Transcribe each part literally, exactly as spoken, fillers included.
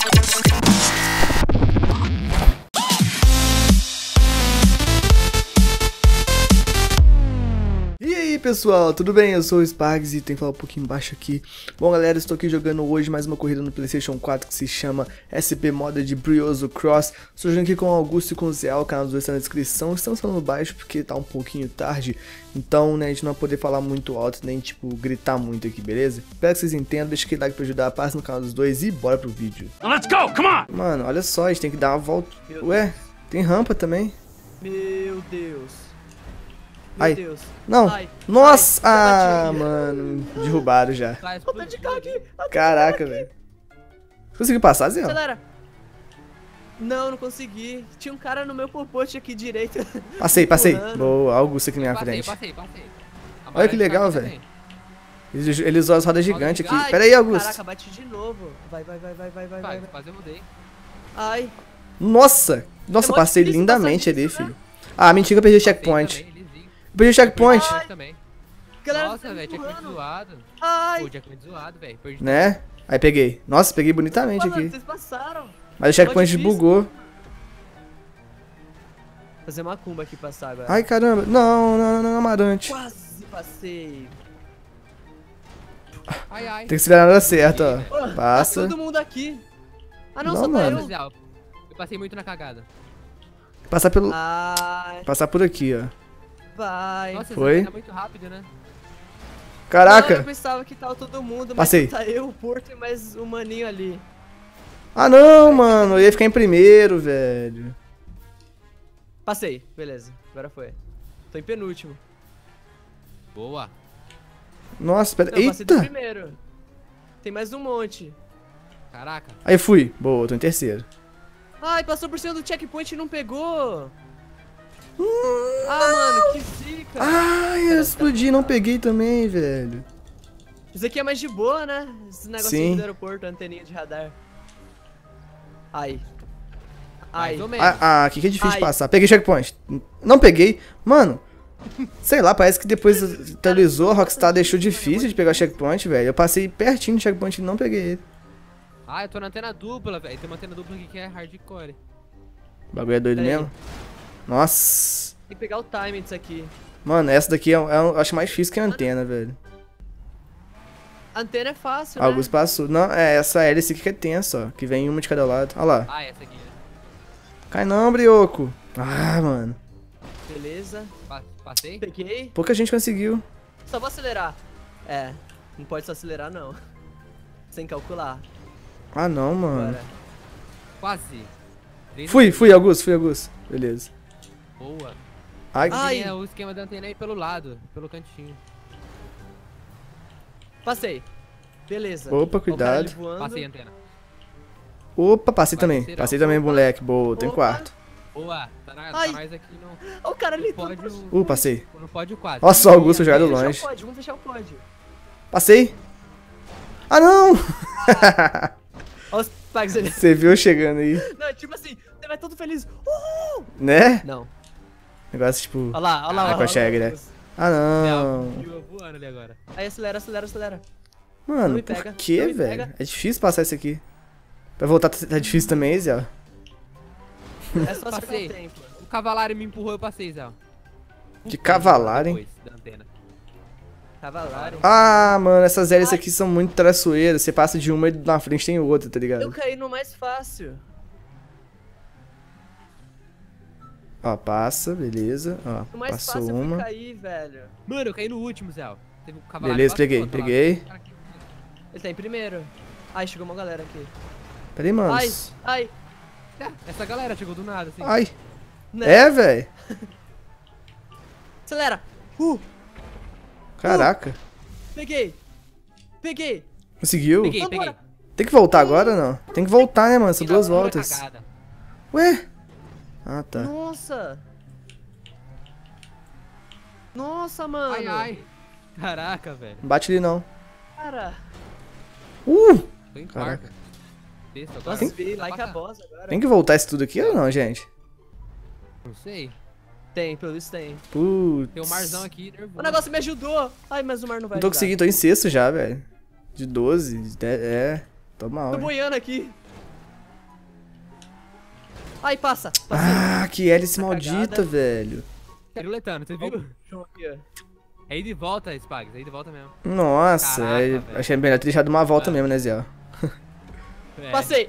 E aí pessoal, tudo bem? Eu sou o Spargs e tem que falar um pouquinho embaixo aqui. Bom galera, estou aqui jogando hoje mais uma corrida no PlayStation quatro que se chama S P Modded Brioso Cross. Estou jogando aqui com o Augusto e com o Zé, o canal dos dois está na descrição. Estamos falando baixo porque tá um pouquinho tarde, então né, a gente não vai poder falar muito alto nem tipo gritar muito aqui, beleza? Espero que vocês entendam, deixa aquele like pra ajudar, passa no canal dos dois e bora pro vídeo. Let's go, come on! Mano, olha só, a gente tem que dar uma volta. Ué, tem rampa também? Meu Deus. Meu Ai. Deus. Não. Ai. Nossa! Ai, ah, mano. Derrubaram já. Falta de carro aqui. Caraca, velho. Conseguiu passar, Zé? Acelera. Não, não consegui. Tinha um cara no meu popote aqui direito. Passei, passei. Empurrando. Boa, Augusto aqui na minha Passei, frente. passei, passei. Olha que legal, Também. velho. Eles, eles usam as rodas gigantes aqui. Ai, Pera aí, Augusto. Caraca, bate de novo. Vai, vai, vai, vai, vai, vai. Vai, vai. quase eu mudei. Ai. Nossa! Nossa, É mó passei difícil lindamente passar ali, disso, né? filho. Ah, mentira, eu perdi o Passei checkpoint. também, lisinho. Perdi o checkpoint. Ai. Também. Galera, Nossa, tá velho, checkpoint empurrando. zoado. Ai. Pô, checkpoint zoado, velho. Perdi. Né? Aí peguei. Nossa, peguei bonitamente Pô, mano, aqui. vocês passaram. Mas o checkpoint difícil. bugou. Fazer macumba aqui passar agora. Ai, caramba. Não, não, não, Amarante. Quase passei. Ai, ai. Tem que acelerar na hora certa, Ô, ó. Passa. Tá todo mundo aqui. Ah, não, Não, só tá mano. eu. Zé, eu passei muito na cagada. Passar pelo... Ai, Passar por aqui, ó. vai. Nossa, Foi? Zé, tá muito rápido, né? Não, eu Caraca. pensava que tava todo mundo, mas Passei. tá eu, o Porto e mais o maninho ali. Ah, não, mano. Eu ia ficar em primeiro, velho. Passei, beleza, agora foi. Tô em penúltimo. Boa. Nossa, pera. Não, eu passei do Eita. primeiro. Tem mais um monte. Caraca. Aí fui. Boa, tô em terceiro. Ai, passou por cima do checkpoint e não pegou. Ah, mano, que zica. Ai, eu explodi, não peguei também, velho. Isso aqui é mais de boa, né? Esse negocinho Sim. do aeroporto, anteninha de radar. Ai. Ai. Mais ou menos. Ah, ah, aqui que é difícil Ai. passar. Peguei checkpoint. Não peguei. Mano, sei lá, parece que depois atualizou, a Rockstar deixou difícil de pegar checkpoint, velho. Eu passei pertinho do checkpoint e não peguei ele. Ah, eu tô na antena dupla, velho. Tem uma antena dupla aqui que é hardcore. O bagulho é doido Pera aí. mesmo. Nossa. Tem que pegar o timing disso aqui. Mano, essa daqui é, é, eu acho mais difícil que a antena, velho. A antena é fácil, né? Augusto passou. Não, é essa hélice aqui que é tensa, ó. Que vem uma de cada lado. Olha lá. Ah, essa aqui. Né? Cai não, Brioco. Ah, mano. Beleza. Pa- Passei? Peguei. Pouca gente conseguiu. Só vou acelerar. É, não pode só acelerar, não. Sem calcular. Ah, não, mano. Bora. Quase. Três Fui, minutos. fui, Augusto, fui, Augusto. Beleza. Boa. Ai, Ai. Tem o esquema da antena aí pelo lado, pelo cantinho. Passei. Beleza. Opa, Ó o cara cuidado. ali voando. Passei a antena. Opa, passei Vai também. descer, Passei não. também, Opa. moleque. Boa, tem Opa. quarto. Boa. Tá, na, Ai. tá mais aqui no, Ó o cara ali no todo pódio. Uh, passei. No pódio quase. Nossa, o Augusto já era Vamos fechar longe. o pódio, vamos fechar o pódio. Passei. Ah, não! Ó os pagos ali. Você viu eu chegando aí, Não, tipo assim, você vai todo feliz. Uhul! né? Não. Negócio tipo... Olha lá, olha lá. Ah, olha lá, consegue, olha lá. né? Ah, não. Viu eu voando ali agora. Aí acelera, acelera, acelera. Mano, me por pega, que, não me velho? pega. É difícil passar isso aqui. Pra voltar tá difícil também, Zé. É só acertar Passei. o tempo. O cavalario me empurrou, eu passei, Zé. De cavalario, hein? Depois da antena. Cavalario. Ah, mano, essas hélices aqui são muito traiçoeiras. Você passa de uma e na frente tem outra, tá Eu ligado? caí no mais fácil. Ó, passa, beleza. Ó, O mais passou fácil eu fui uma. cair, velho. Mano, eu caí no último, Zé. Teve um cavalario Beleza, passou peguei, do outro lado. peguei. Cara, que- Ele tá em primeiro. Ai, chegou uma galera aqui. Pera aí, mano. Ai, ai. É, essa galera chegou do nada, assim. Ai. Né? É, velho. Acelera. Uh, Caraca. peguei. Peguei. Conseguiu? Peguei, Vambora. peguei. Tem que voltar agora ou não? Tem que voltar, né, mano? São duas Primeira voltas. cagada. Ué? Ah, tá. Nossa. Nossa, mano. Ai, ai. Caraca, velho. Não bate ali, não. Cara. Uh! Tô em Caraca. quarto. Sexto agora. Nossa, vi like a Passa. boss agora. Tem que voltar isso tudo aqui ou não, gente? Não sei. Tem, pelo visto tem. Putz. Tem um marzão aqui, nervoso. O negócio me ajudou. Ai, mas o mar não vai Não tô ajudar. conseguindo, tô em sexto já, velho. De doze, de dez, é. Tô mal. Tô hein? boiando aqui. Ai, passa. Passei. Ah, que hélice Tá maldita, cagada. velho. Piruletando, você viu? Chão aqui, ó. É aí de volta, Spags, é aí de volta mesmo. Nossa, Caraca, é, velho. achei melhor ter deixado uma volta Mano. mesmo, né, Zé? É, Passei.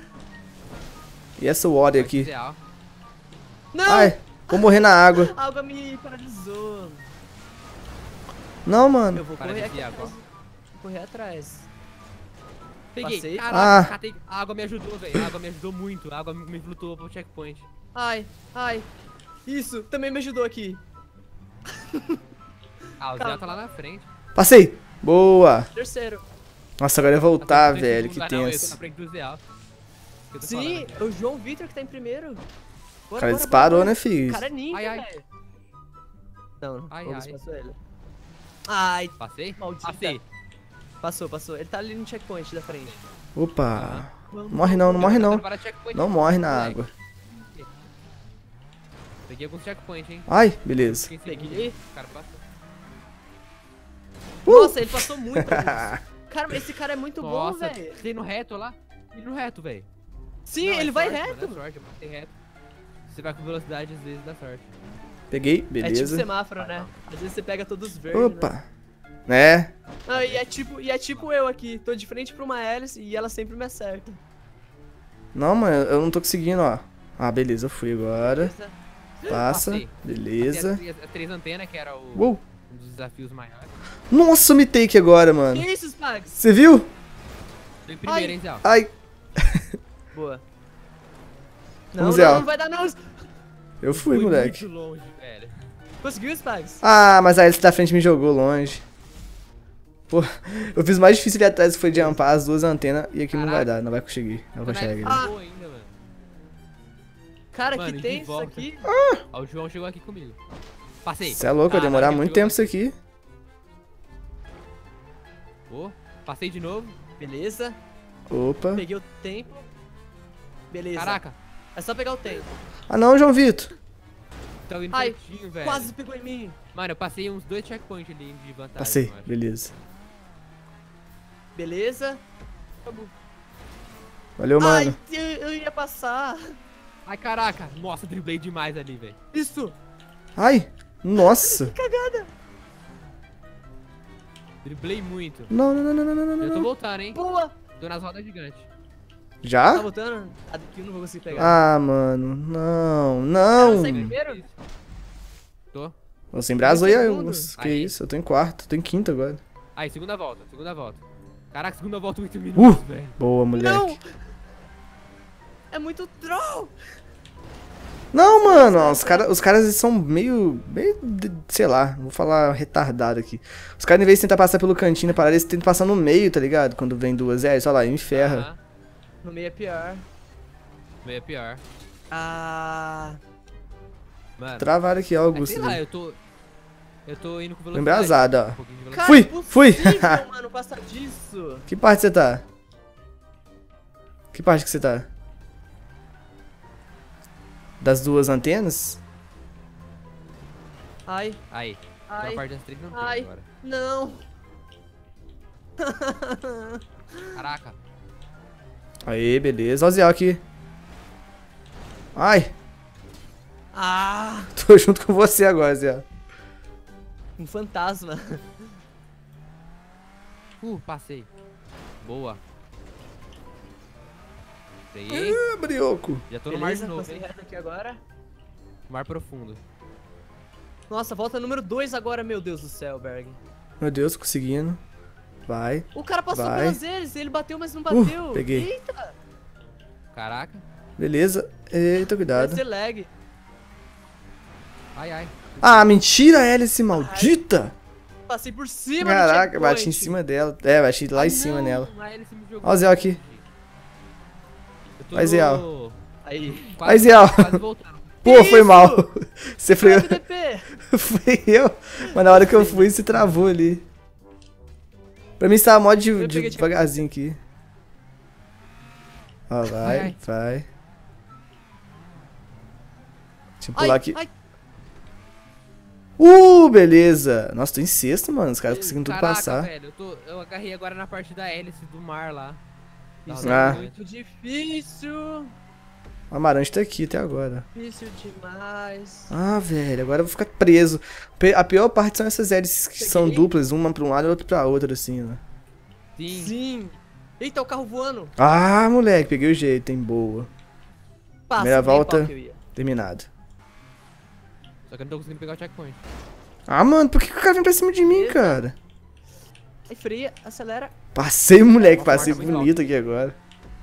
E essa water foi aqui? ideal. Não! Ai, vou morrer na água. A água me paralisou. Não, Eu mano. vou Para correr de aqui guiar, atrás. Vou correr atrás. Peguei. Passei. Caraca, Ah. catei. A água me ajudou, velho. A água me ajudou muito. A água me me flutuou pro checkpoint. Ai, ai. Isso, também me ajudou aqui. Ah, o Calma. Zé tá lá na frente. Passei. Boa. Terceiro. Nossa, agora é Eu tô voltar, em velho. segundo Que lugar, não, eu tô tenso. na frente do Zé. Eu tô Sim, falando. é o João Vitor que tá em primeiro. O cara disparou, né, filho? O cara é ninja, Ai, ai. velho. Não, Ai, vamos ai. passou ele. Ai, Passei? maldita. Passei. Passou, passou. Ele tá ali no checkpoint da frente. Opa. Vamos. Morre não, não morre não. Para checkpoint. Não morre na Moleque. água. Peguei alguns checkpoints, hein? Ai, beleza. Fiquei em segundo. Peguei. O cara passou. Uh! Nossa, ele passou muito. Cara, esse cara é muito bom, Nossa, velho. tem no reto lá? E no reto, velho. Sim, Não, é ele vai sorte, reto. mano, é sorte, eu passei reto. Você vai com velocidade, às vezes dá sorte. Peguei, É tipo beleza. semáforo, né? Às vezes você pega todos verdes, né? Opa. Né? Ah, e é tipo, e é tipo eu aqui. Tô de frente pra uma hélice e ela sempre me acerta. Não, mano, eu não tô conseguindo, ó. Ah, beleza, eu fui agora. Beleza? Passa. Passei. Beleza. Tem as, as três antenas, que era o, Uou. um dos desafios maiores. Nossa, me take agora, mano. Que isso, Spags? Você viu? Foi primeiro, Ai. hein, Zé? Ai, Boa. Não, Vamos, não, Zé. não vai dar não. eu fui, Foi moleque. muito longe, velho. Conseguiu, Spags? Ah, mas a hélice da frente me jogou longe. Pô, eu fiz mais difícil ali atrás, que foi de ampar as duas antenas. E aqui não vai Caraca. dar, não vai conseguir. Não Tô na consegue. época né? boa ainda, mano. Cara, Mano, que de tem isso volta. aqui? Ó, o João chegou aqui comigo. Passei. Você é louco, vai Caraca, demorar ele muito chegou tempo isso aqui. Ô, passei de novo. Beleza. Opa. Peguei o tempo. Beleza. Caraca. É só pegar o tempo. Ah não, João Vitor. Tá indo Ai, certinho, velho. Quase pegou em mim. Mano, eu passei uns dois checkpoints ali de vantagem. Passei, eu acho. beleza. Beleza. Valeu, mano. Ai, eu, eu ia passar. Ai, caraca. Nossa, driblei demais ali, velho. Isso. Ai, nossa. Cagada. Driblei muito. Não, não, não, não, não, não, Eu tô não. voltando, hein. Boa. Tô nas rodas gigantes. Tá Já? voltando? A daqui eu não vou conseguir pegar. Ah, mano, não, Ela sai não. primeiro? Tô. Você embrasou aí, segundo. Augusto. Que Aí. isso, eu tô em quarto, tô em quinto agora. Aí, segunda volta, segunda volta. Caraca, segunda volta, oito Uh! minutos, velho. Boa, moleque. Não. É muito troll. Não, mano, ó, os caras os caras são meio, meio, de- sei lá, vou falar retardado aqui. Os caras, em vez de tentar passar pelo cantinho, parar, eles tentam passar no meio, tá ligado? Quando vem duas, é, olha lá, me ferra. Aham. No meio é pior. Meio é pior. Ah. Mano. Travaram aqui, ó, é, Augusto. sei lá, eu tô... Eu tô indo com Tô velocidade. embrasado, ó. Um pouquinho de Cara, Fui, impossível, fui. mano, passar disso. Que parte você tá? Que parte que você tá? Das duas antenas? Ai, Aí. Tô na ai, parte das três não tem ai. agora. não. Caraca. Aí, beleza. Ó o Zé aqui. Ai, Ah, tô junto com você agora, Zé. um fantasma. Uh, passei. Boa. Peguei. Ah, brioco. Já tô no mar de Beleza, novo, passei hein? reto aqui agora. Mar profundo. Nossa, volta número dois agora, meu Deus do céu, Berg. Meu Deus, tô conseguindo. Vai. O cara passou Vai. pelas eles, ele bateu, mas não bateu. peguei. Eita, Caraca. Beleza. Eita, deve cuidado. ser lag. Ai, ai. Ah, mentira, hélice maldita. Passei por cima do Caraca, checkpoint. bati em cima dela. É, bati lá Ai, em cima não, nela. a hélice me jogou Ó o Zé aqui. Eu tô Vai, Zé. no- Aí. Quase, Aí, Zé. quase voltando. Pô, foi isso? mal. Você foi, F D P. foi eu. Mas na hora que eu fui, se travou ali. Pra mim estava mó de, Eu de peguei de- devagarzinho aqui. Ó, vai, Ai, ai. vai. Deixa eu Ai, pular aqui. ai, Uh, beleza. Nossa, tô em sexto, mano. Os caras conseguindo tudo Caraca, passar. velho, eu, tô, eu agarrei agora na parte da hélice do mar lá. isso Ah. é muito difícil. O Amarante tá aqui até agora. Difícil demais. Ah, velho, agora eu vou ficar preso. Pe- A pior parte são essas hélices que são Peguei. duplas, uma pra um lado e outra pra outra, assim, né? Sim. Sim. Eita, o carro voando. Ah, moleque, peguei o jeito, hein, boa. Passa, Primeira nem volta. pau que eu ia. Terminado. Só que eu não tô conseguindo pegar o checkpoint. Ah, mano, por que, que o cara vem pra cima de mim, Eita. cara? Aí freia, acelera. Passei, moleque, Nossa, passei marca muito bonito aqui agora.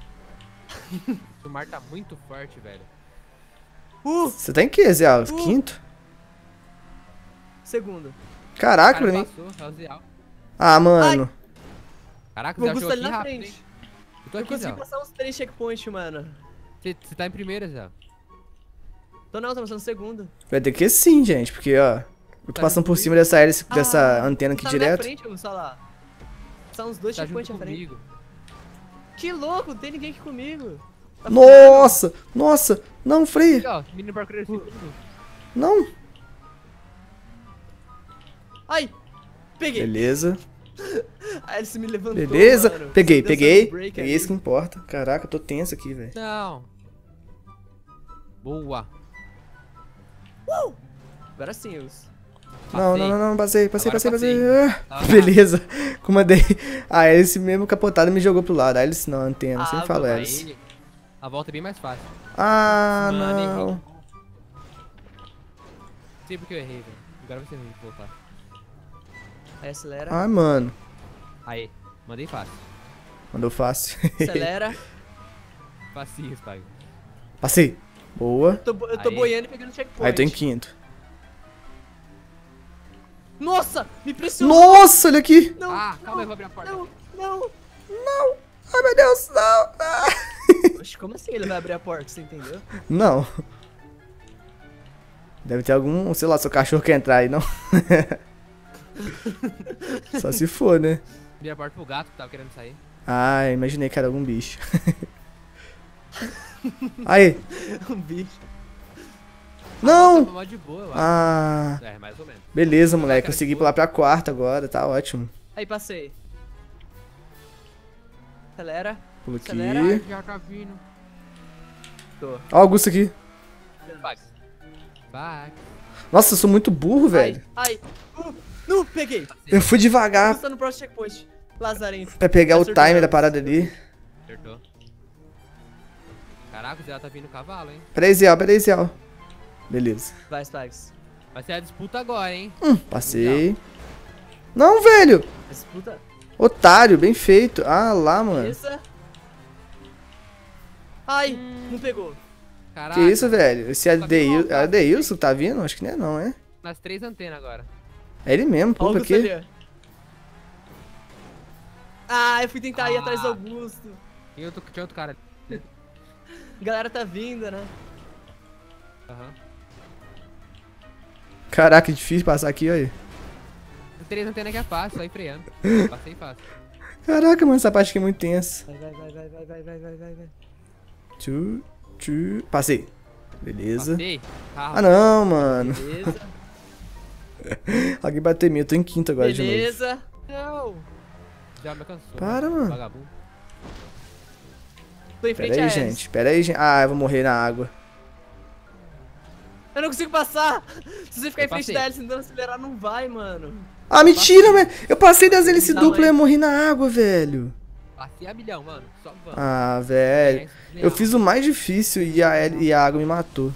O mar tá muito forte, velho. Uh, Você tá em que, Zé Alves? Uh. Quinto? segundo. Caraca, pra Cara, mim. passou, é o Zé. Ah, mano. Caraca, O o Zé Augusto achou tá ali aqui na rápido, hein? frente. Eu tô Eu aqui, Zé. consegui passar uns três checkpoints, mano. Você você tá em primeira, Zé. Tô não, tô passando segundo. Vai ter que sim, gente, porque, ó. Eu tô Tá passando junto por cima dessa hélice, dessa Ah, antena aqui tá na direto. frente, Augusto, olha lá. Tá uns dois Tá junto checkpoints à frente. comigo. Que louco, não tem ninguém aqui comigo. Tá Nossa! Nossa! Não, freia! Aqui, ó. Mini parkour segundo. Não! Ai, peguei. Beleza. Aí ele se me levantou, Beleza. mano. Peguei, Dançando peguei. break Peguei ali. isso que importa. Caraca, eu tô tenso aqui, velho. Não. Boa. Agora sim, Augusto. Não, não, não, não, passei, passei, Agora passei, passei. passei. Ah, Tá, tá. beleza. Comandei. A hélice mesmo capotada me jogou pro lado. A hélice não, a antena. Ah, Sempre falo vai. hélice. Aí, a volta é bem mais fácil. Ah, Mano, errei. não. Não sei porque eu errei, velho. Agora vai ser ruim de voltar. Aí acelera, Ai, mano. Aí, mandei fácil. Mandou fácil. acelera. Facinho, Spag. Passei. Boa. Tô, bo- eu tô Aí. boiando e pegando checkpoint. Aí tô em quinto. Nossa, me pressionou. Nossa, olha aqui. Não, Ah, não, calma aí, eu vou abrir a porta. Não, não. Ai, meu Deus, não. Ah. Oxe, como assim ele vai abrir a porta, você entendeu? Não. Deve ter algum, sei lá, seu cachorro quer entrar aí, não? Só se for, né? Abri a porta pro gato que tava querendo sair. Ah, imaginei que era algum bicho. Aí. Um bicho. Não! Tava mó de boa, eu acho. Ah, É, mais ou menos. beleza, moleque. Consegui pular pra quarta agora, tá ótimo. Aí, passei. Acelera. Pulo aqui. Acelera. Já tá vindo. Tô. Ó, o Augusto aqui. Vai. Vai. Nossa, eu sou muito burro, velho. Ai, ai. Uh, não, peguei. Eu fui devagar Tô no próximo checkpoint. Lazarento. pra pegar o Acertou. timer da parada ali. Acertou. Caraca, o Zé tá vindo cavalo, hein? Peraí, Zé, peraí, Zé. Beleza. Vai, Spags. Vai ser a disputa agora, hein? Hum, passei. Não, velho. Disputa. Otário, bem feito. Ah, lá, mano. Essa. Ai, Hum. não pegou. Caraca. Que isso, velho? Esse é Só que Adeil- voltar, é Adeilson que tá vindo? Acho que não é não, é? Nas três antenas agora. É ele mesmo, pô, pra Augusto quê? ali, ó. Ah, eu fui tentar ir Ah. atrás do Augusto. Tem outro, tinha outro cara ali. A galera tá vindo, né? Aham. Caraca, difícil passar aqui, olha aí. Três antenas que é fácil, só ir freando. Passei fácil. Caraca, mano, essa parte aqui é muito tensa. Vai, vai, vai, vai, vai, vai, vai, vai, vai, vai. Tchu, tchu. Passei. Beleza. Passei. Ah, não, mano. Beleza. Alguém bateu em mim, eu tô em quinto agora de novo. Beleza. Não. Já me cansou. Para, mano. Vagabundo. Tô em frente Pera a aí, Alice. gente. Pera aí, gente. Ah, eu vou morrer na água. Eu não consigo passar. Se você ficar Eu em frente passei. da Alice tentando acelerar, não vai, mano. Ah, mentira, velho. Eu passei das hélices Não, duplas e é. eu morri na água, velho. Passei a milhão, mano. Só vamos. Ah, velho. Eu fiz o mais difícil e a, heli- e a água me matou.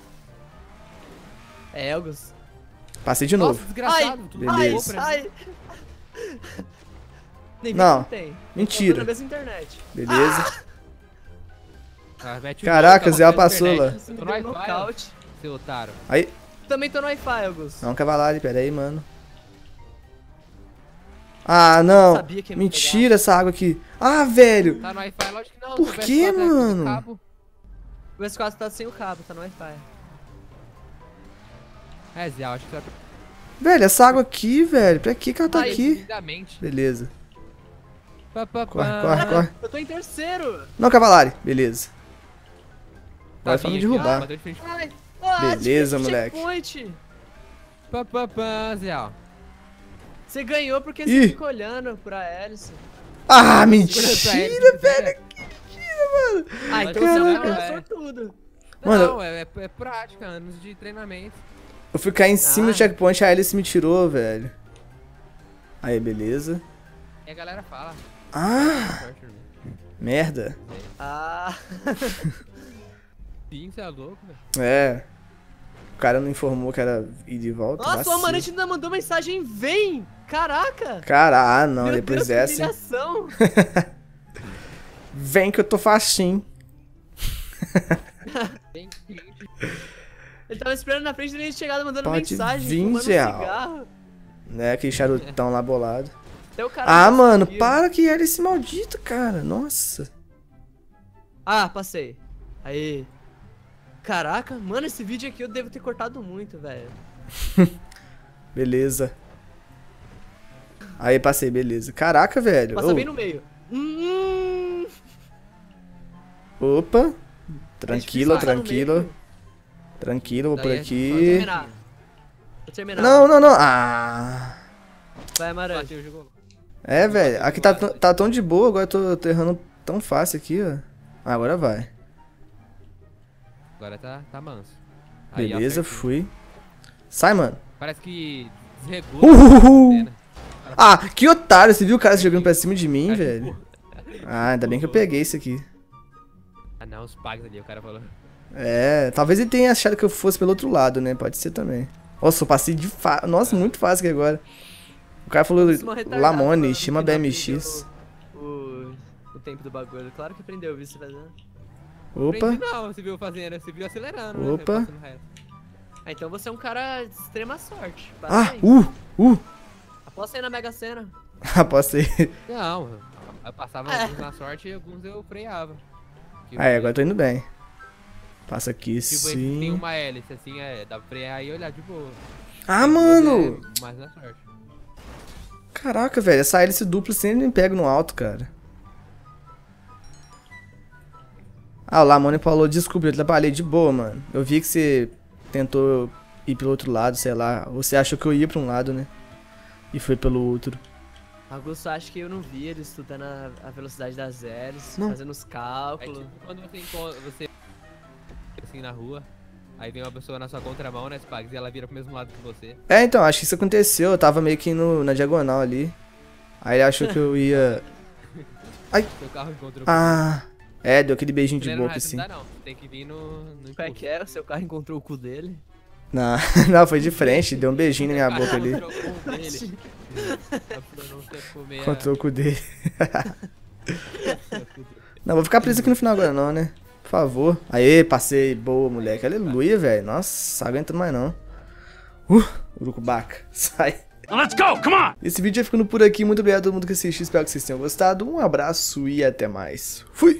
É, Elgos. Passei de Nossa, novo. desgraçado. Ai, tu beleza. bugou pra mim. Ai. Nem vi Não, que tem. mentira. Tô na mesma internet. Beleza. Ah, mete o Caraca, louco, Zé acabou com a passou internet. lá. Isso me Tô deu no um Wi-Fi, ó, nocaute. seu otário. Aí. Também tô no Wi-Fi, Elgos. Não, Cavalari, pera aí, mano. Ah, não. Sabia que ia me Mentira essa água aqui. Ah, velho. Tá no Wi-Fi, lógico que não. Por o P S quê, quatro é com mano? cabo. O S quatro tá sem o cabo, tá no Wi-Fi. É, Zé, eu acho que você vai... Velho, essa água aqui, velho. Pra que que ela tá Ai, aqui? Devidamente. Beleza. Pá, pá, Corre, pá. corre, corre. Eu tô em terceiro. Não, Cavalari. Beleza. Tá Agora só me vindo aqui, ó, derrubar. bateu de frente. Ai. Ah, Beleza, difícil moleque. checkpoint. Pá, pá, pá, Zé, ó. Você ganhou porque Ih. você fica olhando pra Alice. Ah, Segura pra mentira, ele, velho. Zé. Ah, então Caraca. você é um É. sortudo. Mano, Não, é, é, é prática, anos de treinamento. Eu fui cair em cima Ah. do checkpoint, a Alice me tirou, velho. Aí, beleza. E a galera fala. Ah, Sorte, irmão. merda. Ah, Sim, você é louco, velho. É. O cara não informou que era ir de volta. nossa, o vacilo. Amanete ainda mandou mensagem, vem! Caraca! Cara, ah, não, Meu depois Deus, que dessa. humilhação! Vem que eu tô facinho. Bem cringe. Ele tava esperando na frente dele chegar mandando Pode mensagem, vir, fumando um Geral. cigarro. Né, aquele charutão lá bolado. Até o cara Ah, não mano, conseguiu. para que era esse maldito, cara. Nossa. Ah, passei. Aí. Caraca, mano, esse vídeo aqui eu devo ter cortado muito, velho. Beleza. Aí, passei, beleza. Caraca, velho. Passa Ô, bem no meio. Hum, Opa. Tranquilo, passar no tranquilo. meio. Tranquilo, vou por Daí é aqui. Vou terminar. Vou terminar. Não, não, não. Ah. Vai, Amarante. Bateu, jogou. É, velho. Aqui tá, tão- tá tão de boa, agora eu tô, tô errando tão fácil aqui, ó. Ah, agora vai. Agora tá, tá manso. Aí, ó, Beleza, pertinho. fui. Sai, mano. Parece que desregula. Uhul. a cena. Ah, que otário. Você viu o cara jogando pra cima de mim, Cara, velho? tipo, Ah, ainda bem que eu peguei isso aqui. Ah não, os pags ali, o cara falou. É, talvez ele tenha achado que eu fosse pelo outro lado, né? Pode ser também. Nossa, eu passei de fácil. Nossa, muito fácil aqui agora. O cara falou Esse mano retardado Lamone, falando chama que B não M aprendeu X. O, o, o tempo do bagulho. Claro que aprendeu, viu você fazendo. Opa. Aprendi não, você viu fazendo, você viu acelerando, né? Opa. Passando reto. Ah, então você é um cara de extrema sorte. Ah, Parabéns. uh, uh. Aposta aí na Mega Sena. Apostei. Não, eu passava É. alguns na sorte e alguns eu freava. Tipo, Aí, agora eu tô indo bem. Passa aqui, Tipo, esse tem sim. uma hélice, assim, é, dá pra frear e olhar de boa. Ah, Tem mano! duas, é mais na sorte. Caraca, velho. Essa hélice dupla sempre me pega no alto, cara. Ah, o Lamone falou, desculpa, eu atrapalhei de boa, mano. Eu vi que você tentou ir pelo outro lado, sei lá. Você achou que eu ia pra um lado, né? E foi pelo outro. Augusto, acho que eu não vi ele estudando a, a velocidade das hélices, Não. fazendo os É cálculos. tipo quando você encontra, você assim na rua, aí vem uma pessoa na sua contramão, né, Spags, e ela vira pro mesmo lado que você. É, então, acho que isso aconteceu. Eu tava meio que no, na diagonal ali. Aí ele achou que eu ia... Seu carro encontrou Ah... É, deu aquele beijinho de Acelera no boca, reto, assim. Não dá não, tem que vir no, no Como é impulso. que é? O seu carro encontrou o cu dele? Não, não, foi de frente. Deu um beijinho na minha boca ali. Encontrou o cu dele. Pra não ser comer a- Encontrou o cu dele. Não, vou ficar preso aqui no final agora não, né? Por favor. Aê, passei. Boa, moleque. Aleluia, velho. Nossa, aguentando mais não. Uh, urucubaca. Sai. Let's go, come on! Esse vídeo vai ficando por aqui. Muito obrigado a todo mundo que assistiu. Espero que vocês tenham gostado. Um abraço e até mais. Fui!